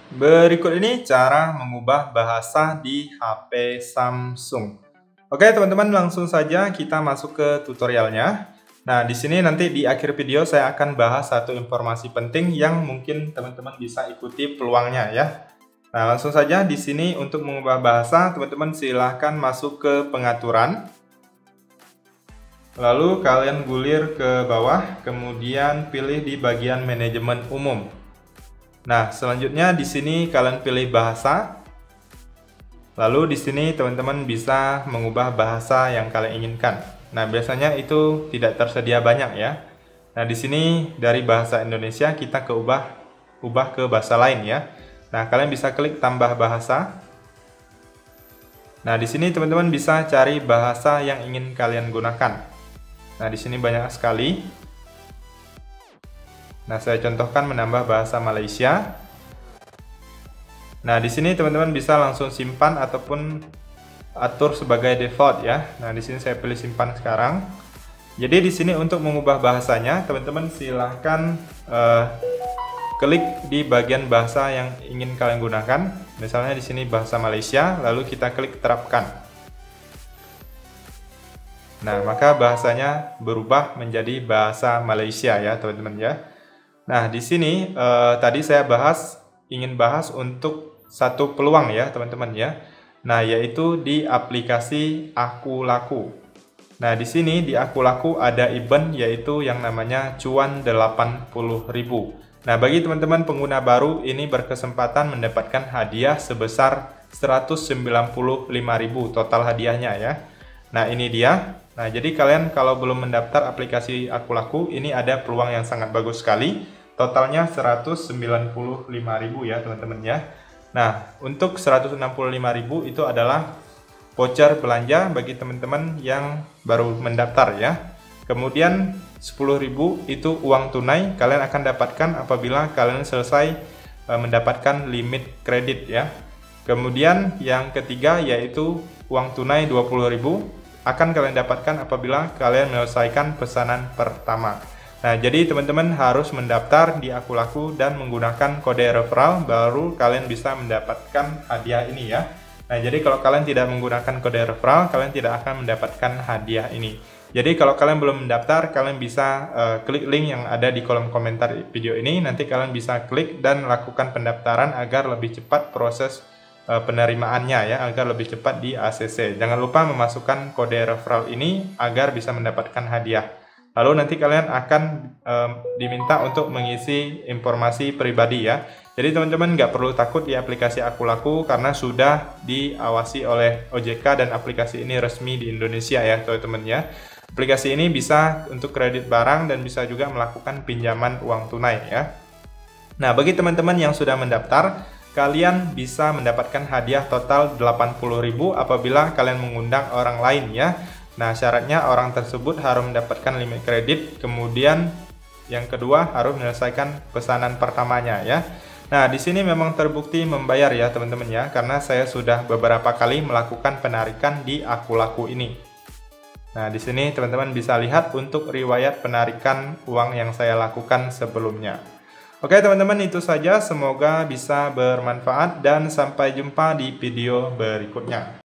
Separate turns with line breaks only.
Berikut ini cara mengubah bahasa di HP Samsung. Oke, teman-teman, langsung saja kita masuk ke tutorialnya. Nah, di sini nanti di akhir video saya akan bahas satu informasi penting yang mungkin teman-teman bisa ikuti peluangnya ya. Nah, langsung saja di sini untuk mengubah bahasa, teman-teman silahkan masuk ke pengaturan. Lalu kalian gulir ke bawah, kemudian pilih di bagian manajemen umum. Nah, selanjutnya di sini kalian pilih bahasa. Lalu di sini teman-teman bisa mengubah bahasa yang kalian inginkan. Nah, biasanya itu tidak tersedia banyak ya. Nah, di sini dari bahasa Indonesia kita ubah ke bahasa lain ya. Nah, kalian bisa klik tambah bahasa. Nah, di sini teman-teman bisa cari bahasa yang ingin kalian gunakan. Nah, di sini banyak sekali. Nah, saya contohkan menambah bahasa Malaysia. Nah, di sini teman-teman bisa langsung simpan ataupun atur sebagai default ya. Nah, di sini saya pilih simpan sekarang. Jadi di sini untuk mengubah bahasanya, teman-teman silahkan klik di bagian bahasa yang ingin kalian gunakan. Misalnya di sini bahasa Malaysia, lalu kita klik terapkan. Nah, maka bahasanya berubah menjadi bahasa Malaysia ya, teman-teman ya. Nah, di sini tadi saya ingin bahas untuk satu peluang ya, teman-teman ya. Nah, yaitu di aplikasi Aku Laku. Nah, di sini di Aku Laku ada event yaitu yang namanya cuan 80.000. Nah, bagi teman-teman pengguna baru ini berkesempatan mendapatkan hadiah sebesar 195.000 total hadiahnya ya. Nah, ini dia. Nah, jadi kalian kalau belum mendaftar aplikasi Aku Laku, ini ada peluang yang sangat bagus sekali. Totalnya 195.000 ya, teman-teman ya. Nah, untuk 165.000 itu adalah voucher belanja bagi teman-teman yang baru mendaftar ya. Kemudian 10.000 itu uang tunai kalian akan dapatkan apabila kalian selesai mendapatkan limit kredit ya. Kemudian yang ketiga yaitu uang tunai 20.000 akan kalian dapatkan apabila kalian menyelesaikan pesanan pertama. Nah, jadi teman-teman harus mendaftar di Aku Laku dan menggunakan kode referral baru kalian bisa mendapatkan hadiah ini ya. Nah, jadi kalau kalian tidak menggunakan kode referral, kalian tidak akan mendapatkan hadiah ini. Jadi kalau kalian belum mendaftar, kalian bisa klik link yang ada di kolom komentar video ini. Nanti kalian bisa klik dan lakukan pendaftaran agar lebih cepat proses penerimaannya ya, agar lebih cepat di ACC. Jangan lupa memasukkan kode referral ini agar bisa mendapatkan hadiah. Lalu nanti kalian akan diminta untuk mengisi informasi pribadi ya. Jadi teman-teman nggak perlu takut di aplikasi Aku Laku karena sudah diawasi oleh OJK dan aplikasi ini resmi di Indonesia ya teman-teman ya. Aplikasi ini bisa untuk kredit barang dan bisa juga melakukan pinjaman uang tunai ya. Nah, bagi teman-teman yang sudah mendaftar, kalian bisa mendapatkan hadiah total 80.000 apabila kalian mengundang orang lain ya. Nah, syaratnya orang tersebut harus mendapatkan limit kredit, kemudian yang kedua harus menyelesaikan pesanan pertamanya ya. Nah, di sini memang terbukti membayar ya teman-teman ya, karena saya sudah beberapa kali melakukan penarikan di Aku Laku ini. Nah, di sini teman-teman bisa lihat untuk riwayat penarikan uang yang saya lakukan sebelumnya. Oke teman-teman, itu saja, semoga bisa bermanfaat dan sampai jumpa di video berikutnya.